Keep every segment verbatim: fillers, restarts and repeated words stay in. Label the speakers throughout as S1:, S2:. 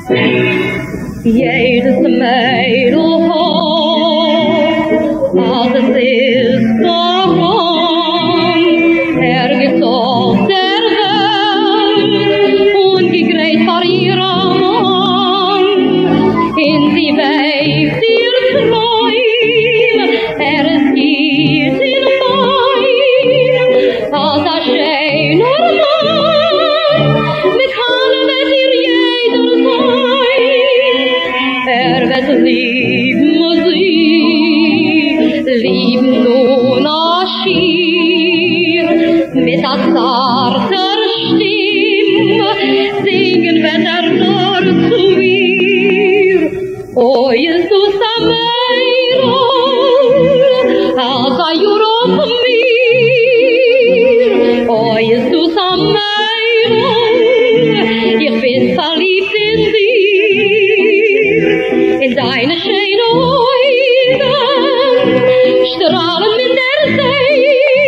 S1: Jedes Mädel hat, als es ist daran, er gezogen der Welt und gegräht vor ihrem Mann. In sie webt ihr Träum, er ist gilt in Wein, als er schöner Mann, mit Hand wird ihr jeder sein. Er wird lieben sie, lieben nun Aschir, mit der zarter Stimme, singen wird er nur zu ihr. O Jesus Ameiro, als er Jurop mir, O Jesus Ameiro, ich bin verliebt in dir, in deine schöne Augen, strahlen mit der See,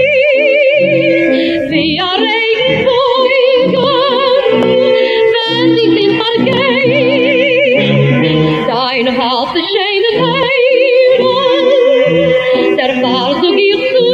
S1: wie ein Regenbogen, wenn sie sich vergehen. Dein Hals ist schöne Weiden, der war so gier zu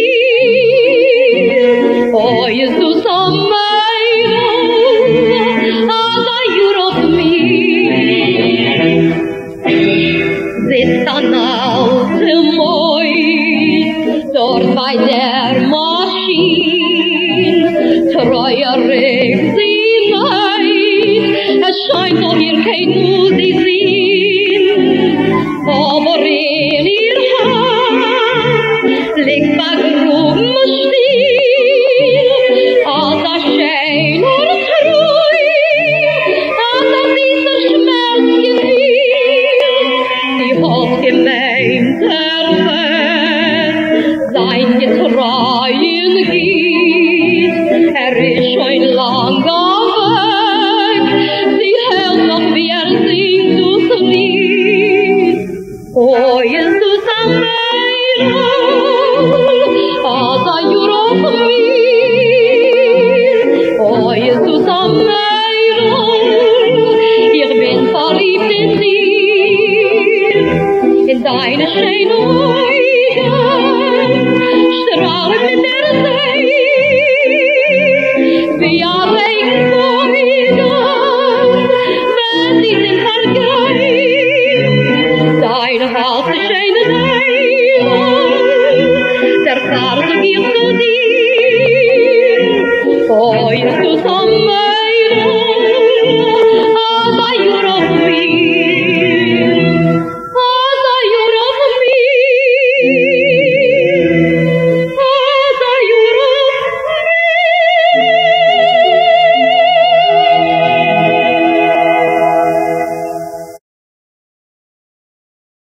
S1: dir. O Jesus Ameiro, als er Jurop mir, sitzt an alte Mäut, dort bei der Maschine, treuer regt sie neid, es scheint doch ihr kein Musi sehen, aber in ihr Hand liegt vergruben still, als er schöner Treu, als er dieser Schmerz gefiel, die hochgemeinte Welt, sein Getreuen gibt, er ist schon lang weg, sie hält noch wie er singt das Lied. O Jesus Ameiro, als er Jurop